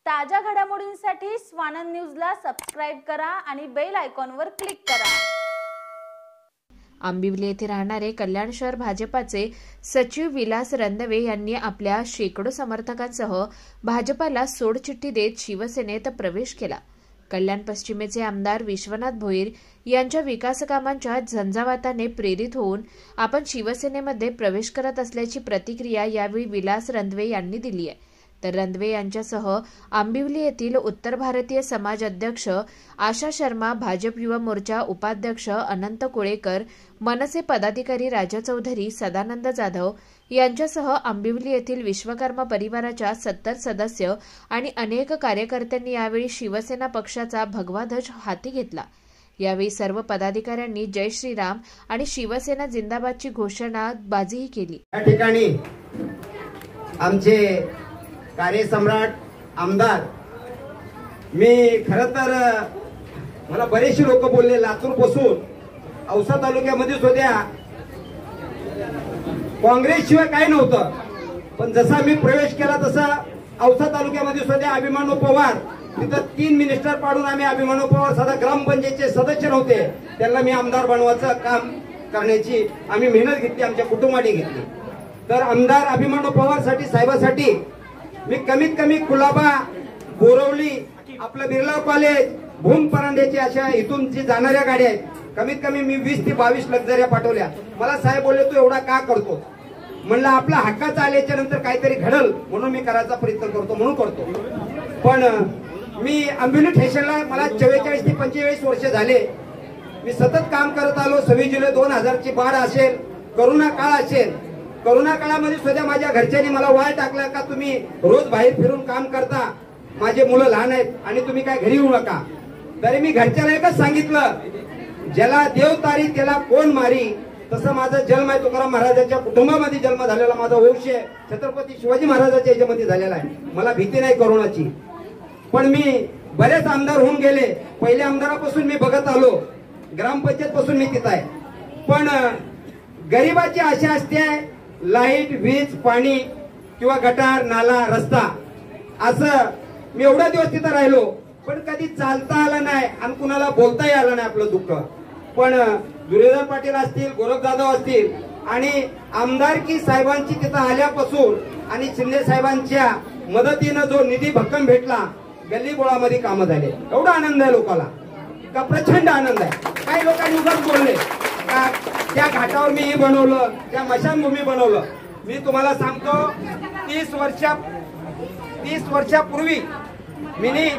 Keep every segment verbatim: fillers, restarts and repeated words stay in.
ताजा घडामोडींसाठी स्वानंद न्यूजला सबस्क्राइब करा आणि बेल आयकॉनवर क्लिक करा। आंबिवली येथे राहणारे कल्याण शहर भाजपाचे सचिव विलास रंदवे यांनी आपल्या शेकडो समर्थकांसह भाजपाला सोडचिठ्ठी देत शिवसेनेत प्रवेश केला। कल्याण पश्चिमेचे आमदार विश्वनाथ भोईर यांच्या विकास कामांच्या झंझावाताने प्रेरित होऊन आपण शिवसेनेमध्ये प्रवेश करत असल्याची प्रतिक्रिया यावेळी विलास रंदवे यांनी दिली आहे। तर रंदवे यांच्यासह आंबिवली येथील उत्तर भारतीय समाज अध्यक्ष आशा शर्मा, भाजप युवा मोर्चा उपाध्यक्ष अनंत कुळेकर, मनसे पदाधिकारी राजा चौधरी, सदानंद जाधव यांच्यासह आंबिवली येथील विश्वकर्मा परिवाराच्या सत्तर सदस्य आणि अनेक कार्यकर्त्यांनी यावेळी शिवसेना पक्षाचा भगवा ध्वज हाती घेतला। यावेळी सर्व पदाधिकाऱ्यांनी जय श्रीराम आणि शिवसेना जिंदाबादची घोषणाबाजीही केली। या ठिकाणी आमचे कार्यसम्राट आमदार, मी खरं तर मला बरेचसे लोक बोलले लातूर पासून औसा तालुक्यामध्ये होत्या, काँग्रेस शिवाय काय नव्हतं, पण जसा मी प्रवेश केला तसा औसा तालुक्यामध्ये होत्या अभिमानू पवार, तिथं तीन मिनिस्टर पाडून आम्ही अभिमानू पवार साधा ग्रामपंचायतचे सदस्य नव्हते, त्यांना मी आमदार बनवायचं काम करण्याची आम्ही मेहनत घेतली, आमच्या कुटुंबाने घेतली। तर आमदार अभिमानू पवार साठी साहेबासाठी मी कमीत कमी कुलाबा, बोरवली, आपलं बिर्ला कॉलेज, भूम परांड्याची अशा इथून जी जाणाऱ्या गाड्या आहेत कमीत कमी मी वीस ते बावीस लक्झऱ्या पाठवल्या। मला साहेब बोलले तू एवढा का करतो, म्हणलं आपला हक्काचा आल्याच्या नंतर काहीतरी घडल म्हणून मी करायचा प्रयत्न करतो म्हणून करतो। पण मी आंबिवली स्टेशनला मला चव्वेचाळीस ते पंचेचाळीस वर्ष झाले, मी सतत काम करत आलो। सव्वीस जुलै दोन हजारची बार असेल, करोना काळ असेल, करोना काळामध्ये सुद्धा माझ्या घरच्यांनी मला वाय टाकला का तुम्ही रोज बाहेर फिरून काम करता, माझे मुलं लहान आहेत आणि तुम्ही काय घरी येऊ नका। तरी मी घरच्याला एकच सांगितलं, ज्याला देव तारी त्याला कोण मारी, तसं माझा जन्म आहे तुकाराम महाराजांच्या कुटुंबामध्ये जन्म झालेला, माझा वंश छत्रपती शिवाजी महाराजांच्या याच्यामध्ये झालेला आहे, मला भीती नाही कोरोनाची। पण मी बरेच आमदार होऊन गेले, पहिल्या आमदारापासून मी बघत आलो, ग्रामपंचायत पासून मी तिथं आहे, पण गरीबाची आशा असते लाईट, वीज, पाणी किंवा गटार, नाला, रस्ता, असं मी एवढा दिवस तिथं राहिलो, पण कधी चालता आलं नाही आणि कुणाला बोलताही आलं नाही आपलं दुःख। पण दुर्योधन पाटील असतील, गोरख जाधव असतील आणि आमदारकी साहेबांची तिथं आल्यापासून आणि शिंदे साहेबांच्या मदतीनं जो निधी भक्कम भेटला, गल्ली बोळामध्ये कामं झाले, एवढा आनंद आहे लोकांना, का प्रचंड आनंद आहे। काही लोकांनी उगाच बोलले का त्या घाटावर मी हे बनवलं, त्या मशानभूमी बनवलं। मी तुम्हाला सांगतो, तीस वर्षा तीस वर्षापूर्वी मी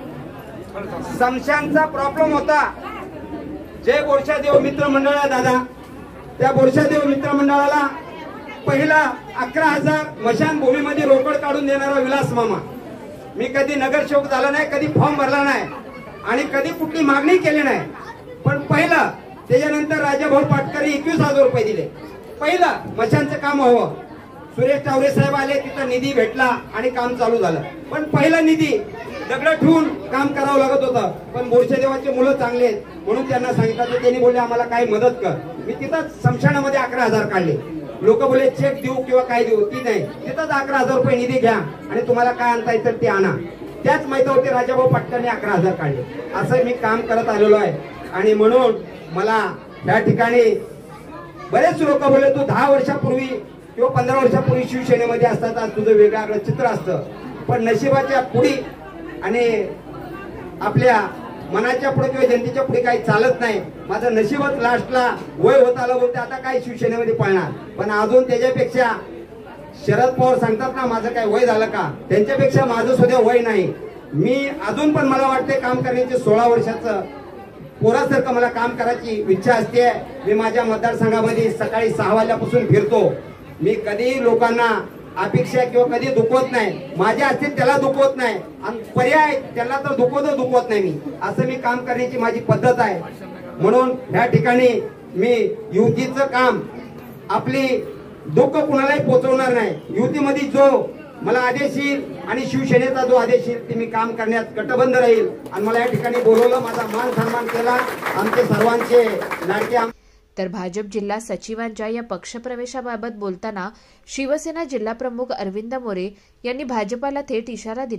समशानचा प्रॉब्लेम होता, जय बोरशादेव मित्र मंडळ आहे दादा, त्या बोरशादेव मित्र मंडळाला पहिला अकरा हजार मशानभूमीमध्ये रोकड काढून देणारा विलास मामा। मी कधी नगरसेवक झाला नाही, कधी फॉर्म भरला नाही आणि कधी कुठली मागणी केली नाही, पण पहिला त्याच्यानंतर राजाभाऊ पाटकरी एकवीस हजार रुपये दिले, पहिलं मशानचं काम हवं। सुरेश टावरे साहेब आले, तिथं निधी भेटला आणि काम चालू झालं, पण पहिला निधी दगड ठेवून काम करावं लागत होतं। पण बोरशादेवाचे मुलं चांगले आहेत म्हणून त्यांना सांगितलं, तर त्यांनी बोलले आम्हाला काही मदत कर। मी तिथं समशानामध्ये अकरा हजार काढले, लोक बोलले चेक देऊ किंवा काय देऊ, ती नाही, तिथंच अकरा हजार रुपये निधी घ्या आणि तुम्हाला काय आणता येतं ते आणा। त्याच मैदानावरती राजाभाऊ पाटकरने अकरा हजार काढले, असं मी काम करत आलेलो आहे। आणि म्हणून मला या ठिकाणी बरेच लोक बोलले तू दहा वर्षापूर्वी किंवा पंधरा वर्षापूर्वी शिवसेनेमध्ये असतात, आज तुझं वेगळं चित्र असतं, पण नशिबाच्या पुढे आणि आपल्या मनाच्या पुढे किंवा जनतेच्या पुढे काही चालत नाही। माझं नशिबच लास्टला वय होत आलं बोलते आता काय शिवसेनेमध्ये पळणार, पण अजून त्याच्यापेक्षा शरद पवार सांगतात ना माझं काय वय झालं का, त्यांच्यापेक्षा माझं सुद्धा वय नाही। मी अजून पण मला वाटते काम करण्याचे सोळा वर्षाचं पोरासारखं मला काम करायची इच्छा असते। मी माझ्या मतदारसंघामध्ये सकाळी सहा वाजल्यापासून फिरतो, मी कधी लोकांना अपेक्षा किंवा कधी दुखवत नाही, माझ्या असतील त्याला दुखवत नाही आणि पर्याय त्याला तर दुखवत दुखवत नाही, मी असं मी काम करण्याची माझी पद्धत आहे। म्हणून या ठिकाणी मी युतीचं काम, आपली दुःख कुणालाही पोचवणार नाही, युतीमध्ये जो मला आदेश येईल आणि शिवसेनेचा जो आदेश येईल ते मी काम करण्यात कटबंध राहील। आणि मला या ठिकाणी बोलवलं, माझा मान सन्मान केला, आमचे सर्वांचे लाडके। तर भाजप जिल्हा सचिवांच्या या पक्षप्रवेशाबाबत बोलताना शिवसेना जिल्हाप्रमुख अरविंद मोरे यांनी भाजपाला थेट इशारा दिला।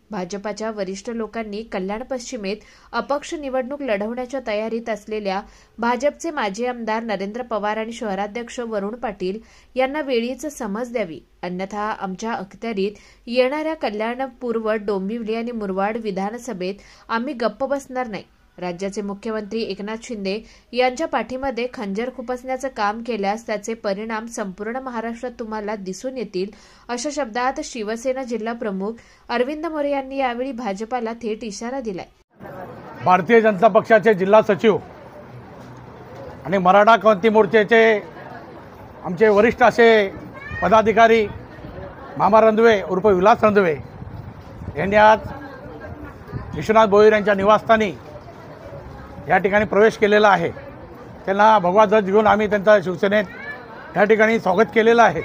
भाजपाच्या वरिष्ठ लोकांनी कल्याण पश्चिमेत अपक्ष निवडणूक लढवण्याच्या तयारीत असलेल्या भाजपचे माजी आमदार नरेंद्र पवार आणि शहराध्यक्ष वरुण पाटील यांना वेळीच समज द्यावी, अन्यथा आमच्या अखत्यारीत येणाऱ्या कल्याण पूर्व, डोंबिवली आणि मुरबाड विधानसभेत आम्ही गप्प बसणार नाही. राज्याचे मुख्यमंत्री एकनाथ शिंदे यांच्या पाठीमध्ये खंजर खुपसण्याचं काम केल्यास त्याचे परिणाम संपूर्ण महाराष्ट्रात तुम्हाला दिसून येतील, अशा शब्दात शिवसेना जिल्हा प्रमुख अरविंद मोरे यांनी यावेळी भाजपाला थेट इशारा दिलाय. भारतीय जनता पक्षाचे जिल्हा सचिव आणि मराठा क्रांती मोर्चाचे आमचे वरिष्ठ असे पदाधिकारी मामा रंधवे उर्फ विलास रंधवे यांनी आज विश्वनाथ भोईर यांच्या निवासस्थानी या ठिकाणी प्रवेश केलेला आहे. त्यांना भगवा ध्वज घेऊन आम्ही त्यांचा शिवसेनेत या ठिकाणी स्वागत केलेलं आहे.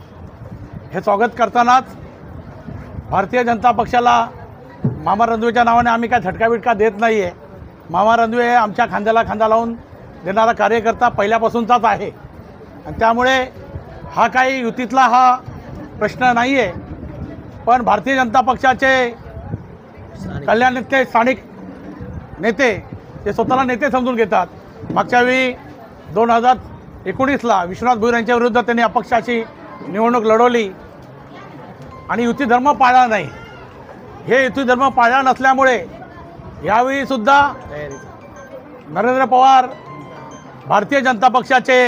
हे स्वागत करतानाच भारतीय जनता पक्षाला मामा रंधवेच्या नावाने आम्ही काय झटका बिटका देत नाही आहे. मामा रंधवे आमच्या खांद्याला खांदा लावून देणारा कार्यकर्ता पहिल्यापासूनचाच आहे आणि त्यामुळे हा काही युतीतला हा प्रश्न नाही आहे. पण भारतीय जनता पक्षाचे कल्याणातले स्थानिक नेते ते स्वतःला नेते समजून घेतात. मागच्या वेळी दोन हजार एकोणीसला विश्वनाथ भोईर यांच्या विरुद्ध त्यांनी अपक्षाची निवडणूक लढवली आणि युती धर्म पाळला नाही. हे युती धर्म पाळला नसल्यामुळे यावेळीसुद्धा नरेंद्र पवार भारतीय जनता पक्षाचे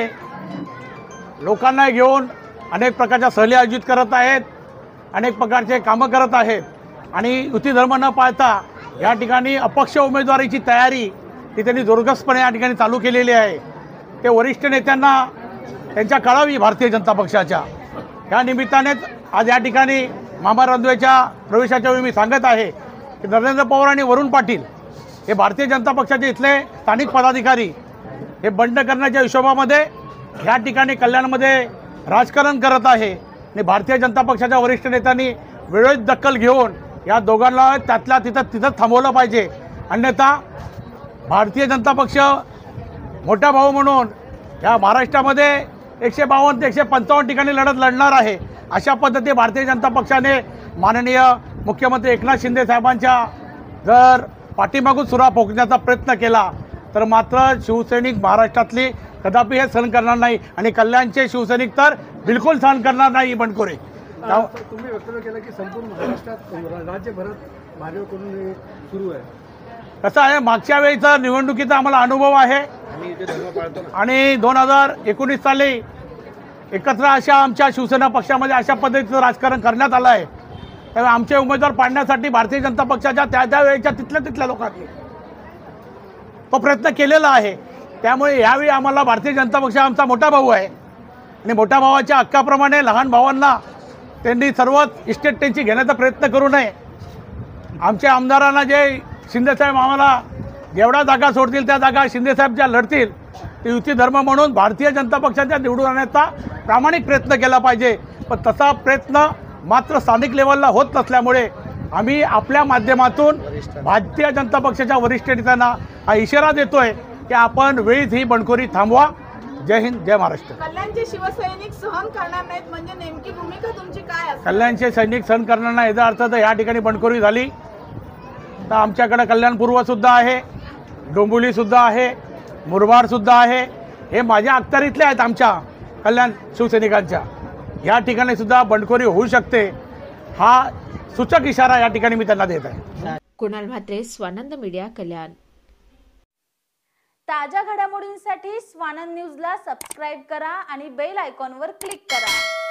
लोकांना घेऊन अनेक प्रकारच्या सहली आयोजित करत आहेत, अनेक प्रकारचे कामं करत आहेत आणि युती धर्म न पाळता या ठिकाणी अपक्ष उमेदवारीची तयारी ती त्यांनी जोरकसपणे या ठिकाणी चालू केलेली आहे. ते वरिष्ठ नेत्यांना त्यांच्या कळावी भारतीय जनता पक्षाच्या. या निमित्तानेच आज या ठिकाणी मामा रंधवेच्या प्रवेशाच्या वेळी मी सांगत आहे की नरेंद्र पवार आणि वरुण पाटील हे भारतीय जनता पक्षाचे इथले स्थानिक पदाधिकारी हे बंड करण्याच्या हिशोबामध्ये या ठिकाणी कल्याणमध्ये राजकारण करत आहे आणि भारतीय जनता पक्षाच्या वरिष्ठ नेत्यांनी वेळोवेळी दखल घेऊन या दोघांना त्यातल्या तिथं तिथंच थांबवलं पाहिजे. अन्यथा भारतीय जनता पक्ष मोठा भाऊ म्हणून या महाराष्ट्रामध्ये एकशे बावन्न ते एकशे पंचावन्न ठिकाणी लढत लढणार आहे. अशा पद्धतीने भारतीय जनता पक्षाने माननीय मुख्यमंत्री एकनाथ शिंदे साहेबांच्या जर पाठीमागून सुरा फोकण्याचा प्रयत्न केला तर मात्र शिवसैनिक महाराष्ट्रातली कदापि हे सहन करणार नाही आणि कल्याणचे शिवसैनिक तर बिलकुल सहन करणार नाही. बंडखोरे तुम्ही वक्तव्य केलं की संपूर्ण महाराष्ट्रात राज्यभरात भाजपकडून सुरू आहे. कसं आहे, मागच्या वेळीचा निवडणुकीचा आम्हाला अनुभव आहे आणि दोन हजार एकोणीस साली एकत्र अशा आमच्या शिवसेना पक्षामध्ये अशा पद्धतीचं राजकारण करण्यात आलं आहे. त्यामुळे आमचे उमेदवार पाडण्यासाठी भारतीय जनता पक्षाच्या त्या त्या वेळेच्या तिथल्या तिथल्या लोकांनी तो प्रयत्न केलेला आहे. त्यामुळे यावेळी आम्हाला भारतीय जनता पक्ष आमचा मोठा भाऊ आहे आणि मोठ्या भावाच्या हक्काप्रमाणे लहान भावांना त्यांनी सर्वच इस्टेट त्यांची घेण्याचा प्रयत्न करू नये. आमच्या आमदारांना जे शिंदेसाहेब आम्हाला जेवढ्या जागा सोडतील त्या जागा शिंदेसाहेब ज्या लढतील ते युती धर्म म्हणून भारतीय जनता पक्षाच्या निवडून आणण्याचा प्रामाणिक प्रयत्न केला पाहिजे. पण तसा प्रयत्न मात्र स्थानिक लेवलला होत नसल्यामुळे आम्ही आपल्या माध्यमातून भारतीय जनता पक्षाच्या वरिष्ठ नेत्यांना हा इशारा देतोय की आपण वेळीच ही बंडखोरी थांबवा. जय हिंद, जय महाराष्ट्र. कल्याणचे शिवसैनिक सहन करणार नाहीत म्हणजे नेमकी भूमिका तुमची काय असेल? कल्याणचे सैनिक सहन करणार नाही याचा अर्थ तर या ठिकाणी बंडखोरी झाली तर आमच्याकडे कल्याण पूर्वसुद्धा आहे, डोंबिवलीसुद्धा आहे, मुरबाडसुद्धा आहे. हे माझ्या अखत्यारीतले आहेत आमच्या कल्याण शिवसैनिकांच्या. या ठिकाणी सुद्धा बंडखोरी होऊ शकते हा सूचक इशारा या ठिकाणी मी त्यांना देत आहे. कुणाल म्हात्रे, स्वानंद मीडिया, कल्याण. ताज्या घडामोडींसाठी स्वानंद न्यूजला सबस्क्राईब करा आणि बेल आयकॉनवर क्लिक करा.